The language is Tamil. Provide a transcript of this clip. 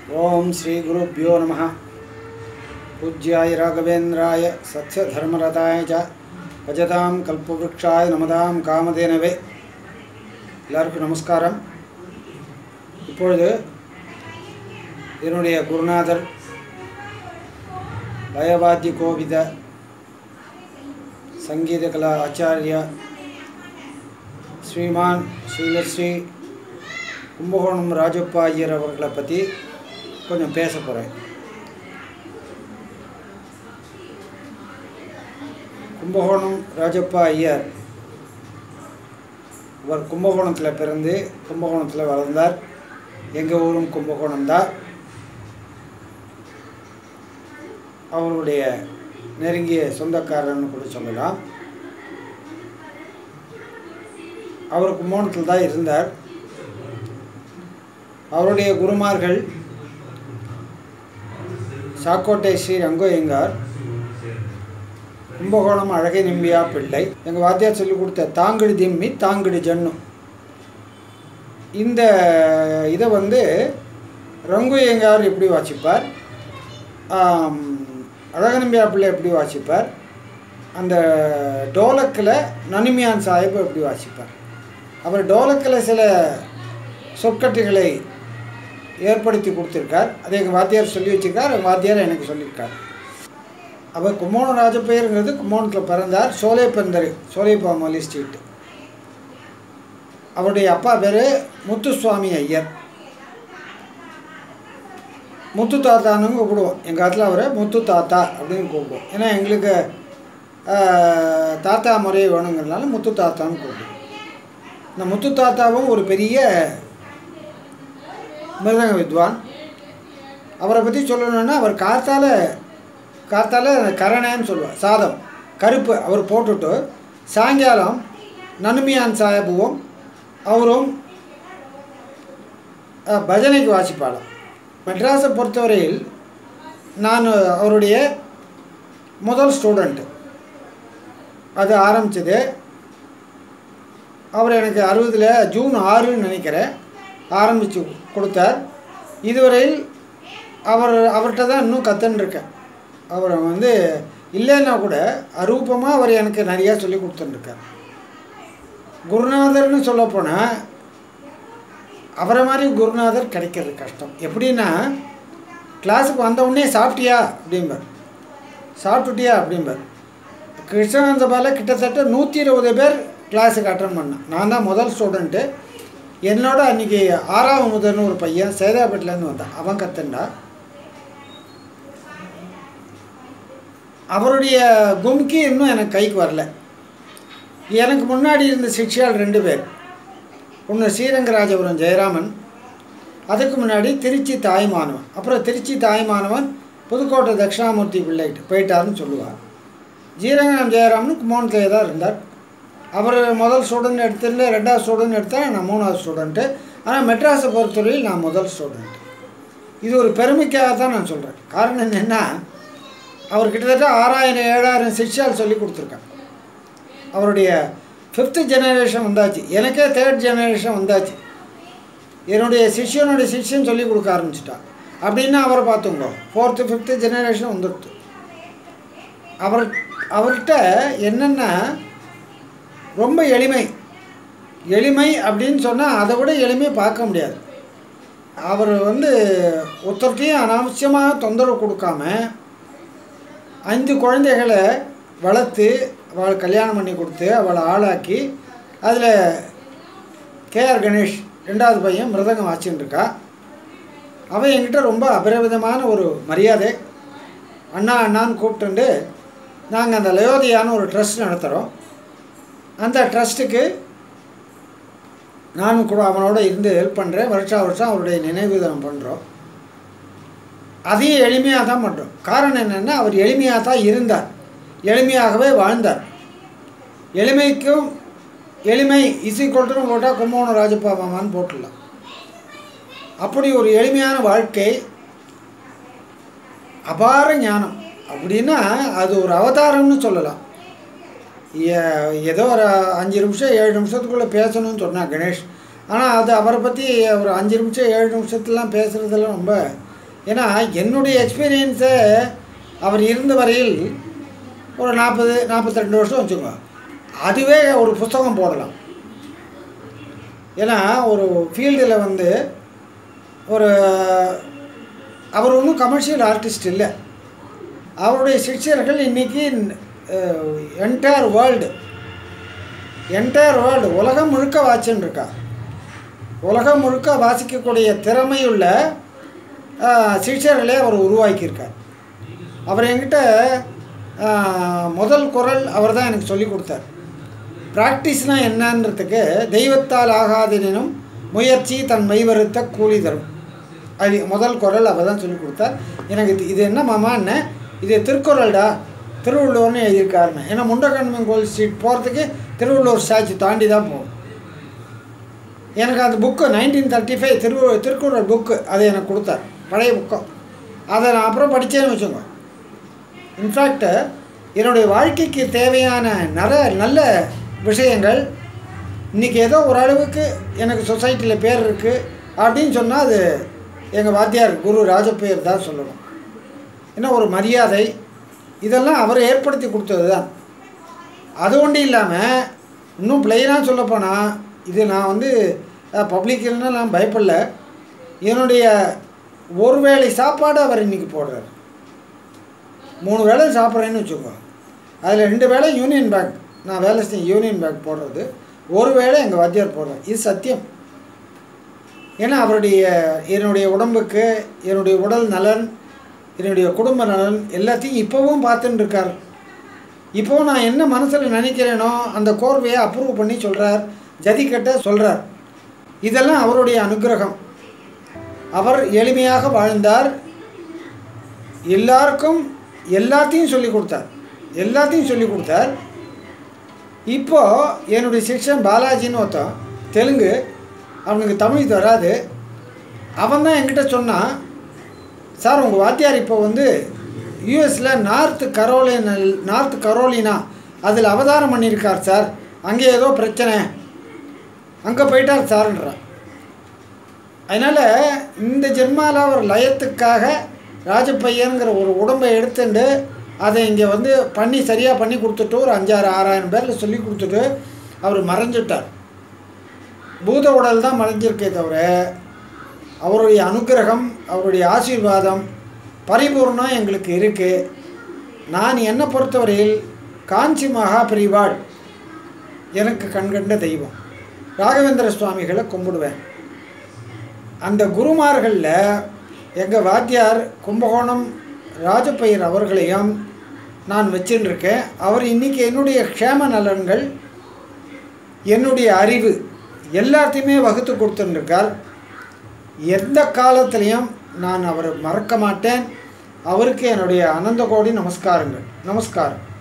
ओम श्री गुरुभ्यो नमः। पूज्याय राघवेन्द्राय सत्यधर्मरताय च भजतां कल्पवृक्षाय नमतां कामधेनवे எல்லாருக்கும் நமஸ்காரம். இப்பொழுது என்னுடைய குருநாதர் லயவாத்திய கோவித சங்கீத கலா ஆச்சாரியா ஸ்ரீமான் ஸ்ரீலஸ்ரீ கும்பகோணம் ராஜப்பா ஐயர் அவர்களை பற்றி கொஞ்சம் பேச போகிறேன். கும்பகோணம் ராஜப்பா ஐயர் அவர் கும்பகோணத்தில் பிறந்து கும்பகோணத்தில் வளர்ந்தார். எங்கள் ஊரும் கும்பகோணம் தான். அவருடைய நெருங்கிய சொந்தக்காரன்னு கூட சொல்லலாம். அவர் கும்பகோணத்தில் தான் இருந்தார். அவருடைய குருமார்கள் சாக்கோட்டை ஸ்ரீ ரங்கோயங்கார், கும்பகோணம் அழகை நிம்பியா பிள்ளை, எங்கள் வாத்தியார் சொல்லிக் கொடுத்த தாங்கடி திம்மி தாங்கடி ஜன்னு, இந்த இதை ரங்கோயங்கார் எப்படி வாசிப்பார், அழகநம்பியா பிள்ளை எப்படி வாசிப்பார், அந்த டோலக்கில் நனிமியான் சாஹிப் எப்படி வாசிப்பார். அவர் டோலக்கில் சில சொற்கட்டுகளை ஏற்படுத்தி கொடுத்துருக்கார். அதை எங்கள் வாத்தியார் சொல்லி வச்சுருக்கார். எங்கள் வாத்தியார் எனக்கு சொல்லியிருக்கார். அவர் கும்பகோணம் ராஜப்பையருங்கிறது கும்பகோணத்தில் பிறந்தார். சோலைப்பந்தர், சோலைப்பாமொழி ஸ்ட்ரீட். அவருடைய அப்பா பேர் முத்துசுவாமி ஐயர். முத்து தாத்தான்னு கூப்பிடுவோம். எங்கள் காலத்தில் அவரை முத்து தாத்தா அப்படின்னு கூப்பிடுவோம். ஏன்னா எங்களுக்கு தாத்தா முறை வேணுங்கிறதுனால முத்து தாத்தான்னு கூப்பிடுவோம். இந்த முத்து தாத்தாவும் ஒரு பெரிய மிருதங்க வித்வான். அவரை பற்றி சொல்லணுன்னா அவர் காத்தால கரணேன்னு சொல்லுவார். சாதம் கருப்பு அவர் போட்டுட்டு சாயங்காலம் நனுமியான் சாஹிபுவும் அவரும் பஜனைக்கு வாசிப்பாளாம். மெட்ராஸை பொறுத்தவரையில் நான் அவருடைய முதல் ஸ்டூடெண்ட்டு. அது ஆரம்பித்தது அவர் எனக்கு 60 ஜூன் 6 நினைக்கிறேன் ஆரம்பித்து கொடுத்தார். இதுவரையில் அவர்கிட்ட தான் இன்னும் கற்றுன்ருக்கேன். அவர் இல்லைன்னா கூட அரூபமாக அவர் எனக்கு நிறையா சொல்லி கொடுத்துருக்கார். குருநாதர்னு சொல்லப்போனால் அவரை மாதிரி குருநாதர் கிடைக்கிறது கஷ்டம். எப்படின்னா கிளாஸுக்கு வந்தவுடனே சாப்பிட்டியா அப்படிம்பார், சாப்பிட்டுட்டியா அப்படிம்பார். கிருஷ்ணானந்த சபாவில் கிட்டத்தட்ட 120 பேர் கிளாஸுக்கு அட்டன் பண்ணேன். நான் தான் முதல் ஸ்டூடெண்ட்டு. என்னோட அன்றைக்கி 6ஆவது முதல்னு ஒரு பையன் சேதாப்பேட்டிலேருந்து வந்தான். அவன் கற்றுண்டா. அவருடைய கும்கி இன்னும் எனக்கு கைக்கு வரல. எனக்கு முன்னாடி இருந்த சிஷ்யால் 2 பேர். ஒன்று ஸ்ரீரங்கராஜபுரம் ஜெயராமன், அதுக்கு முன்னாடி திருச்சி தாய்மானவன். அப்புறம் திருச்சி தாய்மானவன் புதுக்கோட்டை தட்சிணாமூர்த்தி பிள்ளைகிட்ட போயிட்டாருன்னு சொல்லுவார். ஸ்ரீரங்கம் ஜெயராமன் கும்பகோணத்தில் தான் இருந்தார். அவர் முதல் ஸ்டூடெண்ட் எடுத்துல 2வது ஸ்டூடெண்ட் எடுத்தால் நான் 3வது ஸ்டூடெண்ட்டு. ஆனால் மெட்ராஸை பொறுத்தவரையில் நான் முதல் ஸ்டூடெண்ட். இது ஒரு பெருமைக்காக தான் நான் சொல்கிறேன். காரணம் என்னென்னா அவர் கிட்டத்தட்ட 6000-7000 சிஷ்யால் சொல்லி கொடுத்துருக்காங்க. அவருடைய 5th ஜெனரேஷன் வந்தாச்சு. எனக்கே 3rd ஜெனரேஷன் வந்தாச்சு. என்னுடைய சிஷ்யன் சொல்லி கொடுக்க ஆரம்பிச்சிட்டான். அப்படின்னா அவரை பார்த்துங்க 4th 5th ஜெனரேஷன் வந்துடுது. அவர்கிட்ட என்னென்னா ரொம்ப எளிமை அப்படின்னு சொன்னால் அதை விட எளிமையை பார்க்க முடியாது. அவர் ஒருத்தர்கிட்டையும் அனாவசியமாக தொந்தரவு கொடுக்காம 5 குழந்தைகளை வளர்த்து அவளை கல்யாணம் பண்ணி கொடுத்து அவளை ஆளாக்கி அதில் கேஆர் கணேஷ் 2வது பையன் மிருதங்கம் வாசிச்சுட்டு இருக்கா. அவன் என்கிட்ட ரொம்ப அபரிவிதமான ஒரு மரியாதை. அண்ணான்னு கூப்பிட்டுண்டு நாங்கள் அந்த லயோதியான்னு ஒரு ட்ரஸ்ட் நடத்துகிறோம். அந்த ட்ரஸ்ட்டுக்கு நானும் கூட அவனோட இருந்து ஹெல்ப் பண்ணுறேன். வருஷம் அவருடைய நினைவு தினம் பண்ணுறோம். அதையும் எளிமையாக தான் பண்ணுறோம். காரணம் என்னென்னா அவர் எளிமையாக தான் இருந்தார், எளிமையாகவே வாழ்ந்தார். எளிமைக்கும் எளிமை இசைக்கொள்ட்டுன்னு போட்டால் கும்பகோணம் ராஜப்பா மாமான்னு போட்டுடலாம். அப்படி ஒரு எளிமையான வாழ்க்கை, அபார ஞானம். அப்படின்னா அது ஒரு அவதாரம்னு சொல்லலாம். ஏதோ ஒரு 5 நிமிஷம் 7 நிமிஷத்துக்குள்ளே பேசணும்னு சொன்னான் கணேஷ். ஆனால் அது அவரை பற்றி ஒரு 5 நிமிஷம் 7 நிமிஷத்துலாம் பேசுகிறதெல்லாம் ரொம்ப ஏன்னா என்னுடைய எக்ஸ்பீரியன்ஸை அவர் இருந்த வரையில் ஒரு 40-42 வருஷம் வச்சுக்கோ, அதுவே ஒரு புஸ்தகம் போடலாம். ஏன்னா ஒரு ஃபீல்டில் வந்து ஒரு அவர் ஒன்றும் கமர்ஷியல் ஆர்டிஸ்ட் இல்லை. அவருடைய சிஷ்யர்கள் இன்றைக்கி என்டையர் வேர்ல்டு உலகம் முழுக்க வாட்சின்னு இருக்கா. உலகம் முழுக்க வாசிக்கக்கூடிய திறமையுள்ள சிஷ்யர்களே அவர் உருவாக்கியிருக்கார். அவர் என்கிட்ட முதல் குரல் அவர் தான் எனக்கு சொல்லி கொடுத்தார். ப்ராக்டிஸ்னால் என்னன்றதுக்கு தெய்வத்தால் ஆகாதெனினும் முயற்சி தன் மெய்வருத்த கூலி தரும். அது முதல் குரல் அவர் தான் சொல்லி கொடுத்தார் எனக்கு. இது என்ன மாமான்னு, இது திருக்குறள்டா, திருவள்ளுவர்னு எழுதியிருக்காருன்னு. ஏன்னா முண்டகன்மன் கோயில் ஸ்ட்ரீட் போகிறதுக்கு திருவள்ளுவர் ஸ்டாச்சு தாண்டி தான் போகும். எனக்கு அந்த புக்கு 1935 திருக்குறள் புக்கு அதை எனக்கு கொடுத்தார், பழைய புக்கம். அதை நான் அப்புறம் படித்தேன்னு வச்சுக்கோங்க. இன்ஃபேக்ட் என்னுடைய வாழ்க்கைக்கு தேவையான நல்ல விஷயங்கள் இன்றைக்கி ஏதோ ஓரளவுக்கு எனக்கு சொசைட்டியில் பேர் இருக்குது அப்படின்னு சொன்னால் அது எங்கள் வாத்தியார் குரு ராஜப்பையர் தான் சொல்லணும். ஏன்னா ஒரு மரியாதை இதெல்லாம் அவர் ஏற்படுத்தி கொடுத்தது தான். அது ஒன்றும் இல்லாமல் இன்னும் பிளெயினாக சொல்லப்போனால், இது நான் வந்து பப்ளிக்னா நான் பயப்படல. என்னுடைய ஒரு வேளை சாப்பாடு அவர் இன்றைக்கி போடுறார். 3 வேளை சாப்பிட்றேன்னு வச்சுக்கோ, அதில் 2 வேளை யூனியன் பேங்க், நான் வேலை செய்ய யூனியன் பேங்க் போடுறது, ஒரு வேளை எங்கள் வாத்தியார் போடுறார். இது சத்தியம். ஏன்னா என்னுடைய உடம்புக்கு, என்னுடைய உடல் நலன், என்னுடைய குடும்ப நலன் எல்லாத்தையும் இப்போவும் பார்த்துட்டு இருக்கார். இப்போவும் நான் என்ன மனசில் நினைக்கிறேனோ அந்த கோர்வையை அப்ரூவ் பண்ணி சொல்கிறார், ஜதிக்கட்ட சொல்கிறார். இதெல்லாம் அவருடைய அனுகிரகம். அவர் எளிமையாக வாழ்ந்தார், எல்லாருக்கும் எல்லாத்தையும் சொல்லி கொடுத்தார். இப்போது என்னுடைய சிஷ்யன் பாலாஜின்னு ஒருத்தன், தெலுங்கு, அவனுக்கு தமிழ் வராது. அவன் தான் என்கிட்ட சொன்னான், சார் உங்கள் வாத்தியார் இப்போ வந்து யூஎஸில் நார்த் கரோலினா அதில் அவதாரம் பண்ணியிருக்கார் சார், அங்கே ஏதோ பிரச்சனை, அங்கே போயிட்டார் சார்ன்றான். அதனால் இந்த ஜென்மாவில் ஒரு லயத்துக்காக ராஜப்பையனுங்கிற ஒரு உடம்பை எடுத்துட்டு அதை இங்கே வந்து சரியாக பண்ணி கொடுத்துட்டு ஒரு 5,000-6,000 பேரில் சொல்லி கொடுத்துட்டு அவர் மறைஞ்சிட்டார். பூத உடல் தான் மறைஞ்சிருக்கே தவிர அவருடைய அனுகிரகம், அவருடைய ஆசீர்வாதம் பரிபூர்ணம் எங்களுக்கு இருக்குது. நான் என்னை பொறுத்தவரையில் காஞ்சி மகாபரிவாள் எனக்கு கண்கண்ட தெய்வம். ராகவேந்திர சுவாமிகளை கும்பிடுவேன். அந்த குருமார்களில் எங்கள் வாத்தியார் கும்பகோணம் ராஜப்பையர் அவர்களையும் நான் வச்சுன்னு இருக்கேன். அவர் இன்றைக்கி என்னுடைய க்ஷேம நலன்கள், என்னுடைய அறிவு எல்லாத்தையுமே வகுத்து கொடுத்துருக்கார். எந்த காலத்திலையும் நான் அவரை மறக்க மாட்டேன். அவருக்கு என்னுடைய அனந்த கோடி நமஸ்காரங்கள். நமஸ்காரம்.